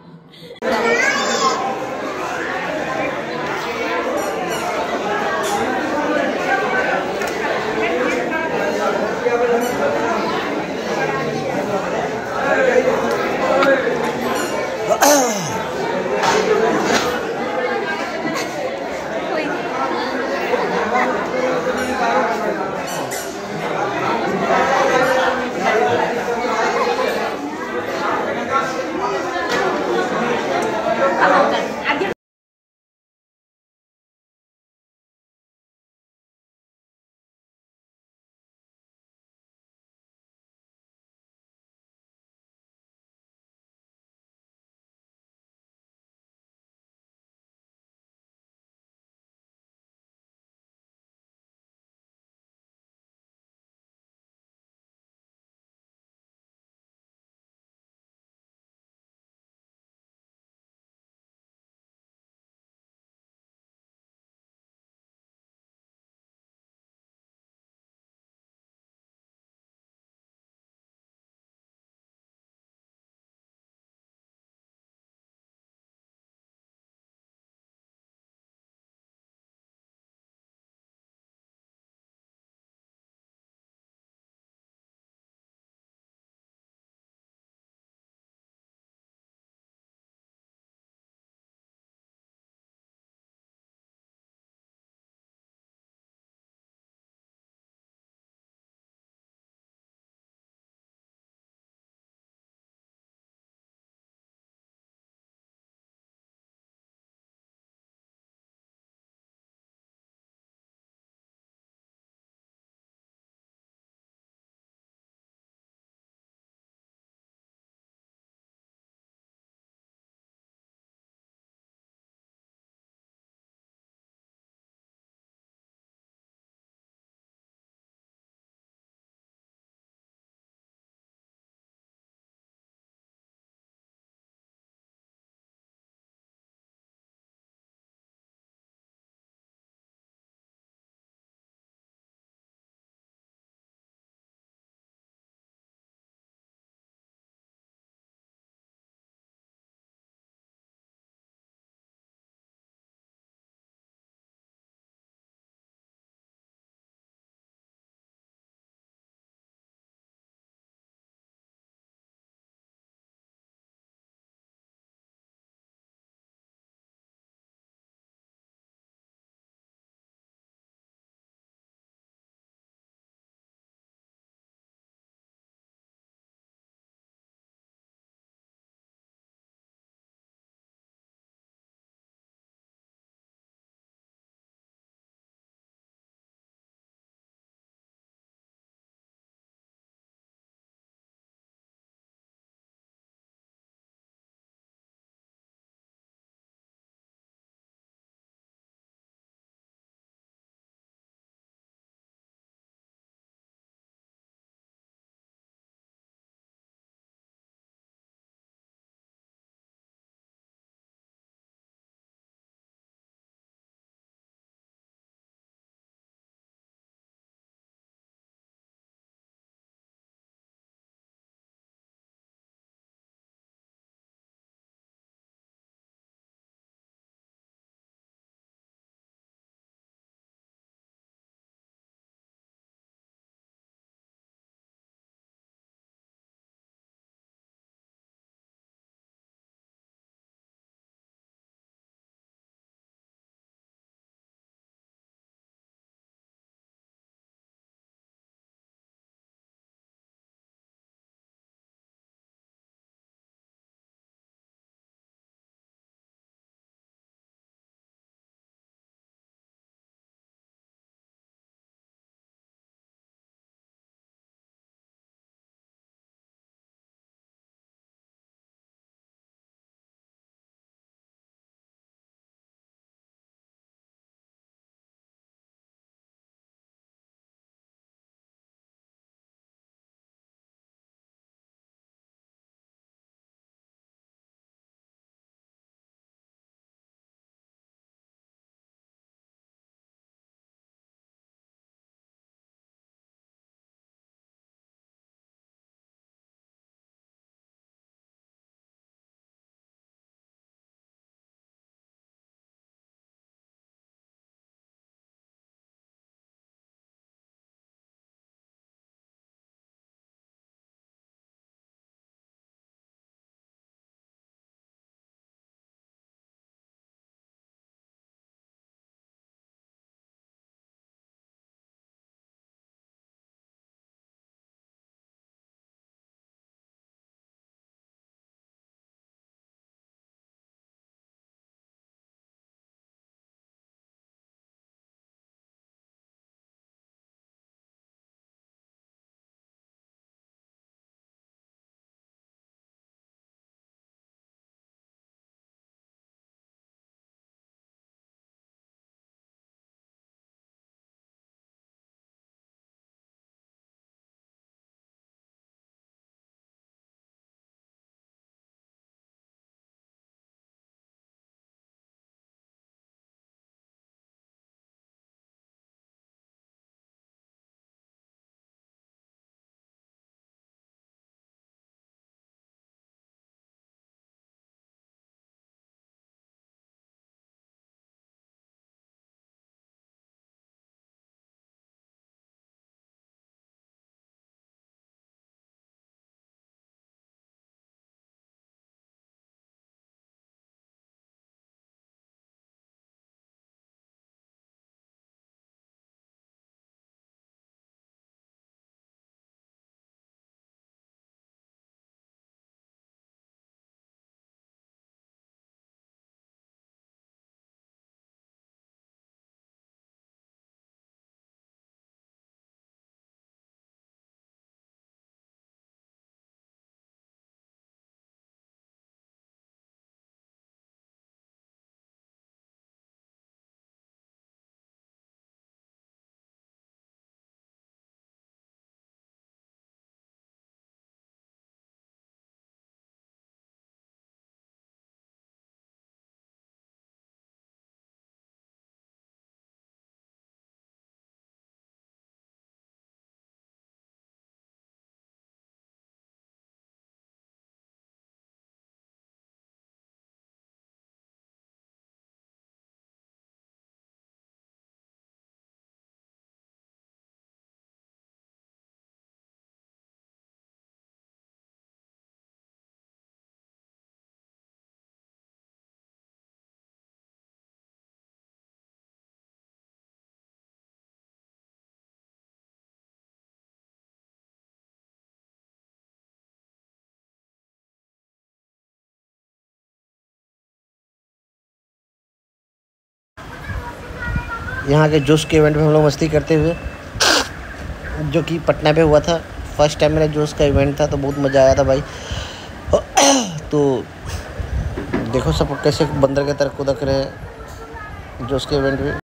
यहाँ के जोश के इवेंट में हम लोग मस्ती करते हुए, जो कि पटना पे हुआ था। फर्स्ट टाइम मेरा जोश का इवेंट था, तो बहुत मज़ा आया था भाई। तो देखो सब कैसे बंदर के तरह कूदा करे जोश के इवेंट में।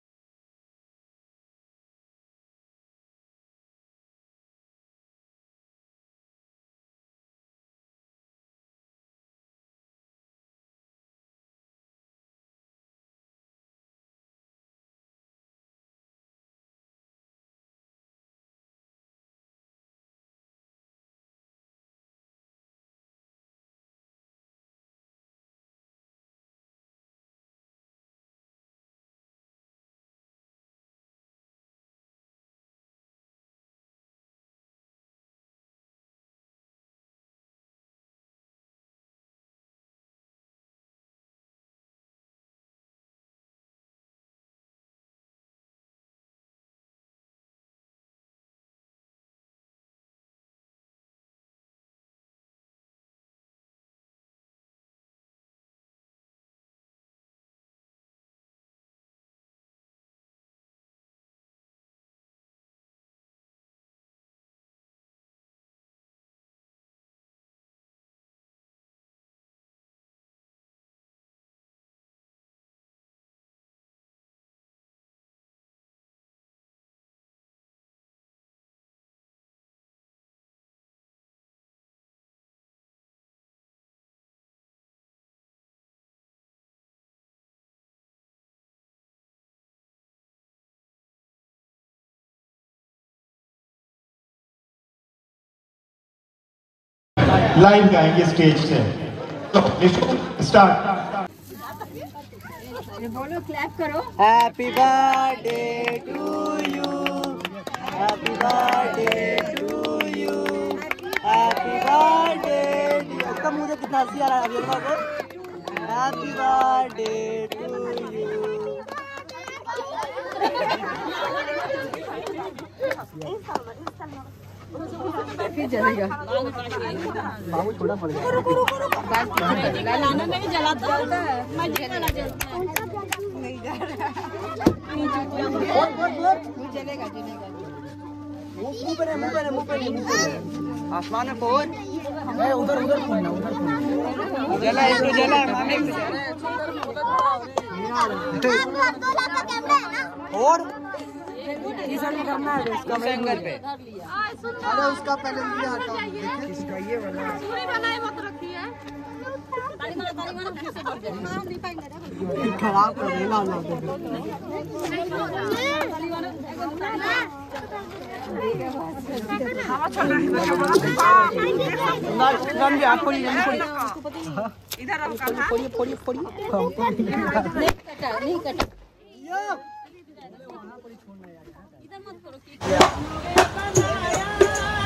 लाइव गाएंगे स्टेज से। तो स्टार्ट। बोलो क्लैप करो। Happy birthday to you, happy birthday to you, happy birthday. कब मुझे कितना हंसी आ रहा है अभी को। Happy birthday to you. फिर जलेगा। बाबू थोड़ा पड़ गया। लाना में भी जलाता है। मैं जला जलता है। नहीं जा रहा। जलेगा जलेगा। मुंह पे मुंह पे मुंह पे मुंह पे आसमान में फोन। उधर उधर फोन ना उधर फोन। जला इसको जला मामे और इस एंगल करना है इसका एंगल पे। अरे उसका पहले ये हटाओ। इसका ये वाला पूरी बनाए मत रखिए। ताली मारो ताली मारो फिर से बढ़ जाए। खराब कर देना ना दे। हवा चल रहा है। ना गम भी आपको नहीं नहीं इधर अब कहां फोड़ी फोड़ी फोड़ी नहीं कटा नहीं कटा। इधर मत करो।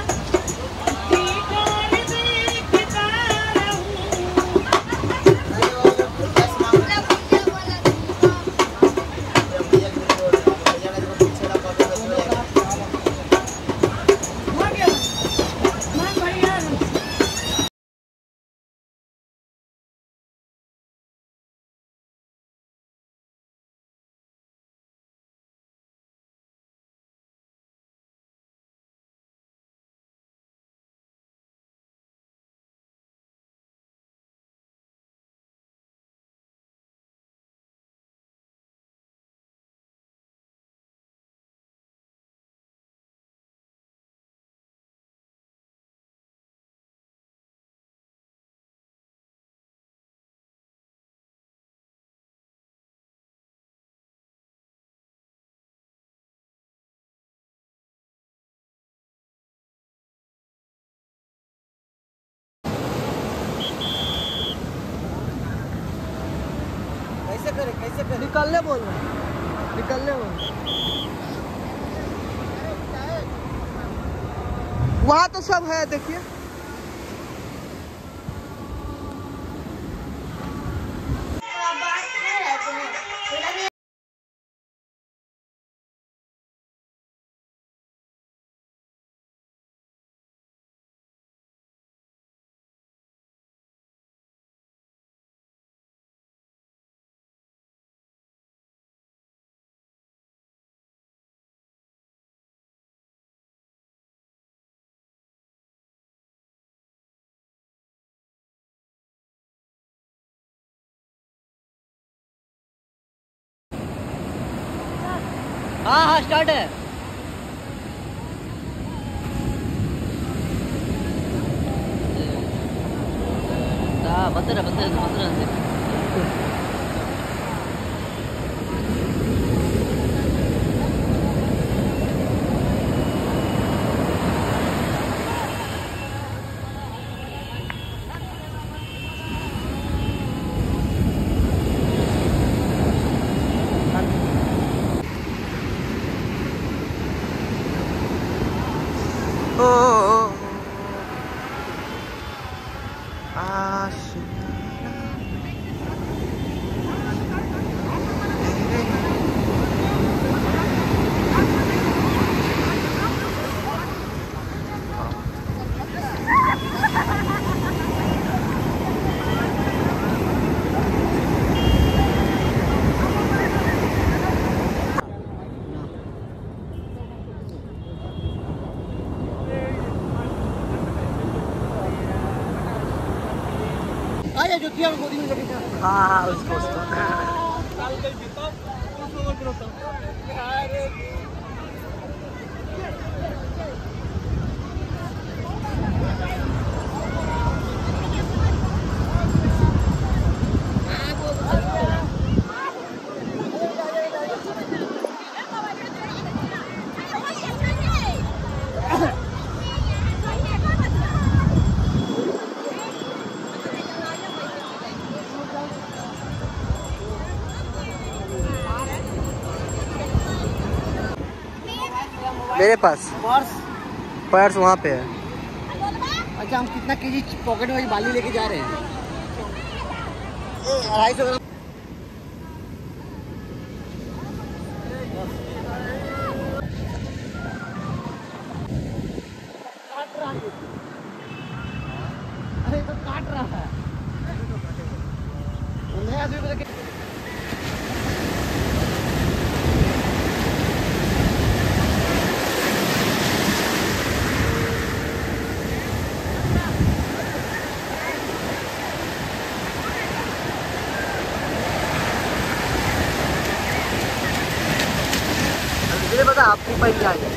कैसे करे निकलने बोल रहे निकलने बोल। वहाँ तो सब है देखिए। हाँ हाँ स्टार्ट है। हाँ बंद रहा बंद रहा बंद रहा। हाँ हाँ उसको उसको मेरे पास पर्स पर्स वहाँ पे है। अच्छा हम कितना केजी पॉकेट में बाली लेके जा रहे हैं? अढ़ाई सौ ग्राम। अरे तो काट रहा है। मुझे पता आपको पहले जाएगा।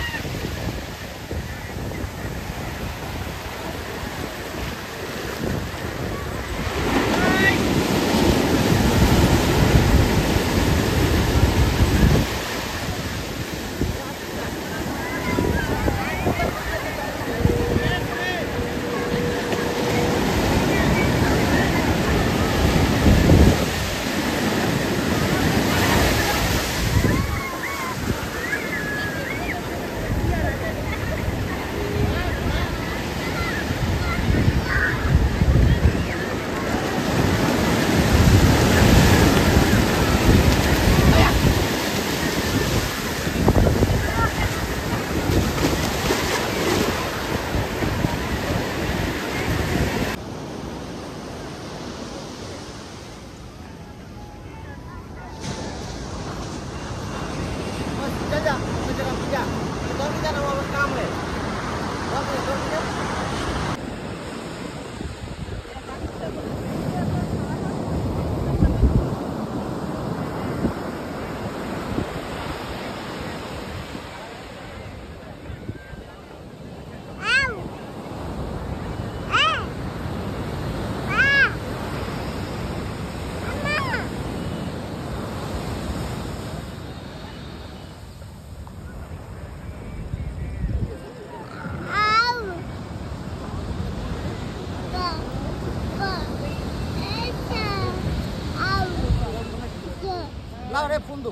Lavare fundo.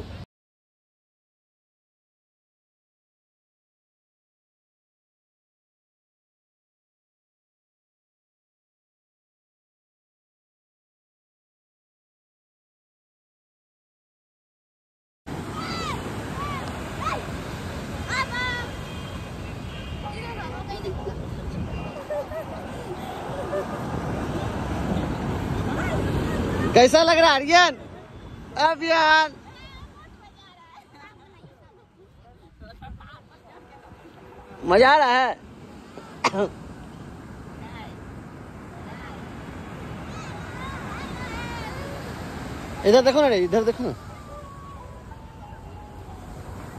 कैसा लग रहा है आर्यन? अभियान मजा आ रहा है। इधर देखो ना रे, इधर देखो ना।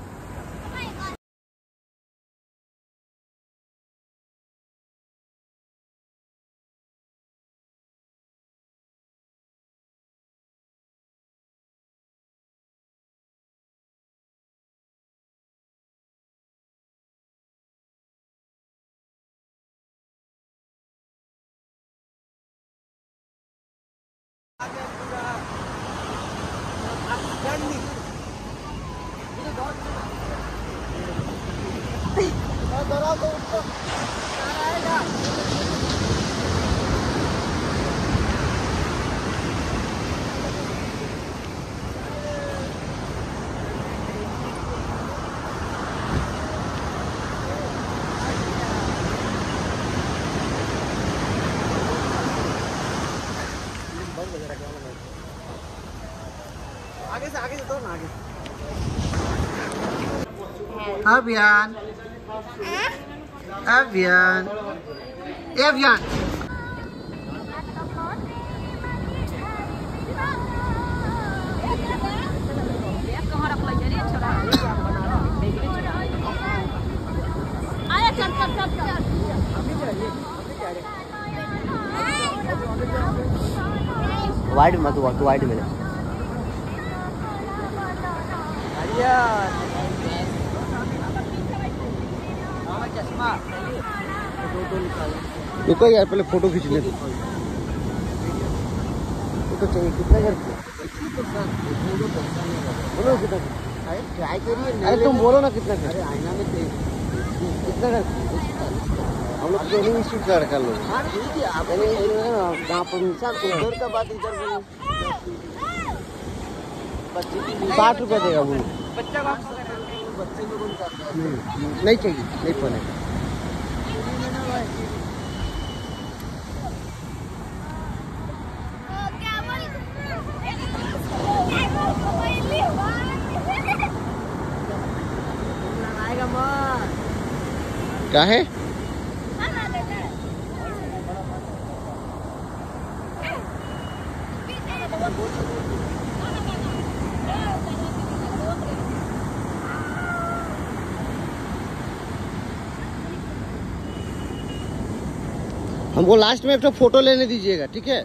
आगे से आगे से दो ना आगे। अभियान अभियान अभियान आया चल चल चल चल वाइड मत हुआ तो वाइड मिले रुको यार पहले फोटो खींच ले। तो चाहिए कितना कर बोलो कितना ट्राई करिए। अरे तुम बोलो ना कितना कर। आईना में कितना कर हम लोग ट्रेनिंग शूट कर कर लो। जहाँ पर इंसान उधर का बात इधर साठ रुपया देगा वो बच्चा बच्चे नहीं चाहिए नहीं पड़ेगा। क्या है हमको लास्ट में एक तो फोटो लेने दीजिएगा, ठीक है?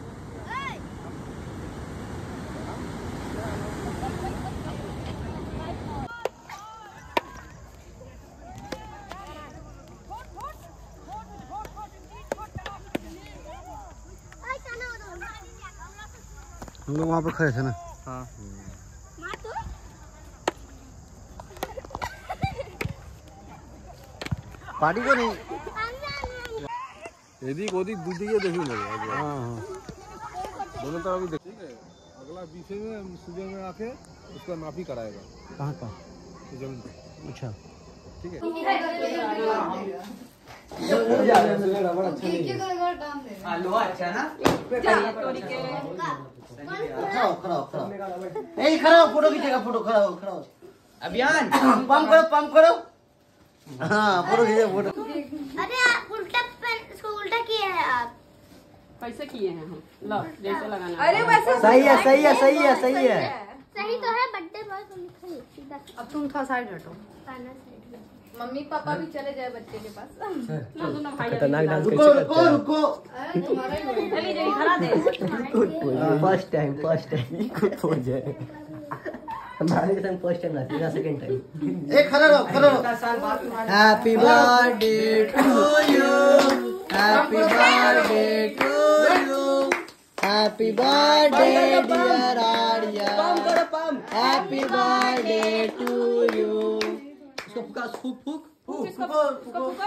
हम लोग वहाँ पर खड़े थे ना। हाँ पार्टी को नहीं एदिक ओदिक दू दिए देखी लगे। हाँ हाँ दोनों तरफ भी ठीक है। अगला बीफे में सुबह में आके उसका माफी कराएगा। कहाँ का जमीन पे। अच्छा ठीक है। अच्छा ना खड़ा हो खड़ा हो खड़ा हो ए खड़ा हो फोटो खींचेगा फोटो खड़ा हो खड़ा हो अभियान पंप करो पंप करो। हाँ फोटो खींचे फोटो। अरे आप उल्टा इसको उल्टा किए हैं आप। कैसे किए हैं हम? लो जैसे लगाना। अरे वैसे सही है सही है सही है सही है सही तो है बर्थडे बॉय को लिखा है सीधा। अब तुम थोड़ा साइड हटो। खाना साइड में। मम्मी पापा भी चले जाए बच्चे के पास। ना दोनों भाई रुको रुको रुको अरे तुम्हारा ही चली जाइए खड़ा दे। फर्स्ट टाइम फर्स्ट टाइम खुद हो जाए हमारे के संग फर्स्ट टाइम ना तेरा सेकंड टाइम। ए खड़ा रहो खड़ा रहो। Happy birthday to you happy birthday to you happy birthday dear Arya पम करो पम हैप्पी बर्थडे टू यू। इसको फूका फूक फूक फूक इसको फूका फूका।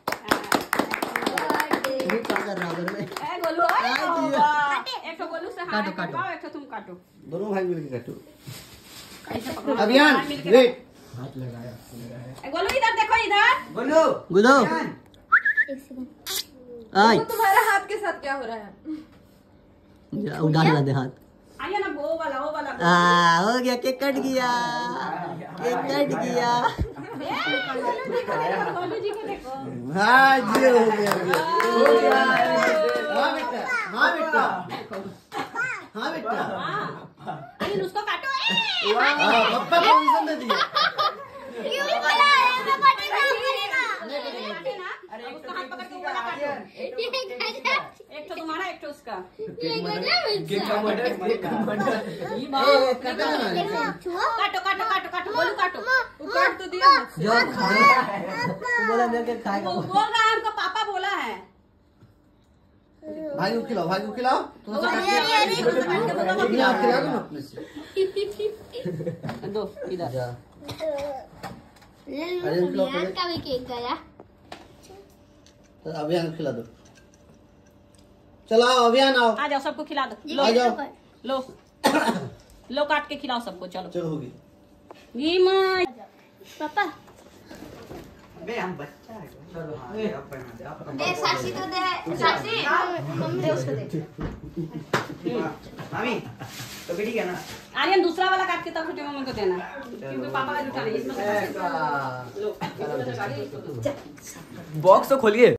फूक कर रहा उधर में। ए गोलू ए एक तो गोलू से हाथ काटो, काटो। काटो एक तो तुम काटो। दोनों भाई मिलके काटो। कैसे पकड़ो? अभियान वेट हाथ लगाया ए गोलू इधर देखो इधर। बोलो गुदो आई तुम्हारे हाथ के साथ क्या हो रहा है? उड़ा ला दे हाथ। आइए ना वो वाला वो वाला। आ हो गया केक कट गया केक कट गया। गोलू जी को देखो। हाँ जी हो गया हो गया। हाँ बेटा हाँ बेटा हाँ बेटा लेकिन उसको काटो। हाँ पप्पा पोजीशन दे दिया। क्यों बोला है मैं बर्थडे करेगा। अरे उसका हाथ पकड़ के वो वाला काटो। एक तो तुम्हारा एक तो उसका। केक का मर्डर केक का मर्डर ये बात काटो काटो काटो काटो गोलू काटो। काट तो दिया जो बोला मेरे के खाएगा वो बोल रहा है हमको पापा बोला है। भाई को खिलाओ, भाई को खिलाओ। थोड़ा सा खिला खिला दो अपने से। दो इधर जा। अभियान का भी केक गया। तो अभियान खिला दो। चलो अभियान आओ। आ जाओ, सबको खिला दो। लो आ जाओ। लो लो काट के खिलाओ सबको। चलो चलो होगी। घी माँ पापा बे हम बच्चा है। चलो हाँ दे आप बना दे आप। दे साक्षी तो दे साक्षी मम्मी दे उसको दे। मामी तो बेटी क्या ना आर्यन दूसरा वाला काट के तब छोटे मम्मी को देना, क्योंकि पापा का जूठा नहीं इसमें। बॉक्स तो खोलिए।